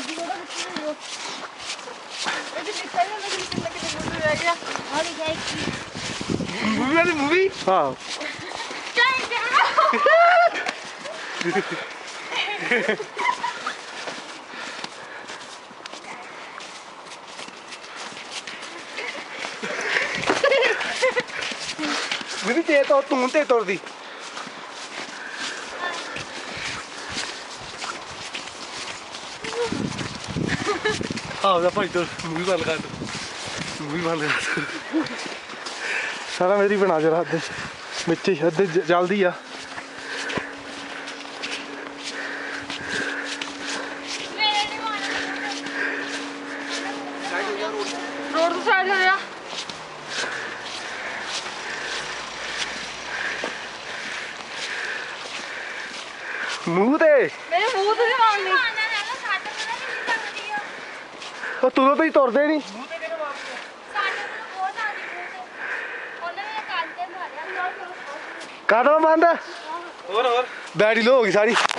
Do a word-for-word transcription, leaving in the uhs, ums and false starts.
ਮਰਜ਼ੀ ਫੋਟੋ ਖਿੱਚੀ ਜਾਓ। ਇਹ ਵੀ ਲਿਖਿਆ ਨਹੀਂ ਹੁੰਦਾ ਕਿ ਕਿੰਨੇ ਕਿੰਨੇ ਫੋਟੋ ਰਹਿ ਗਿਆ। ਆ ਲਿਖਿਆ ਇੱਕ ਮੂਵੀ ਵਾਲੀ ਮੂਵੀ ਹਾਂ ਮੇਰੀ ਤੇ ਤੋਂ ਤੂੰ ਤੇ ਤੁਰਦੀ ਆਹ ਦਾ ਭਾਈ ਤੋਂ ਮੂਵੀ ਬੰਦ ਕਰ ਮੂਵੀ ਬੰਦ ਕਰ ਸਾਰਾ ਮੇਰੀ ਬਣਾ ਜਰਾ ਅੱਧੇ ਵਿੱਚ ਅੱਧੇ ਜਲਦੀ ਆ रोड तो साइड हो गया ਮੂੰਹ ਤੇ मेरे मुंह तो नहीं मारनी ਉਹ ਤੁਰੋ ਤੋਂ ਹੀ ਤੁਰਦੇ ਨਹੀਂ ਮੂੰਹ ਤੇ ਕਿਹਨੇ ਮਾਰਨੀ ਸਾਡੇ ਕੋਲ ਬਹੁਤ ਆ ਜੀ ਉਹਨੇ ਮੇਰੇ ਕੰਨ ਤੇ ਮਾਰਿਆ ਕਾਹਦਾ ਬੰਦ ਹੋਰ ਹੋਰ ਬੈਟਰੀ ਲੋ ਹੋ ਗਈ ਸਾਰੀ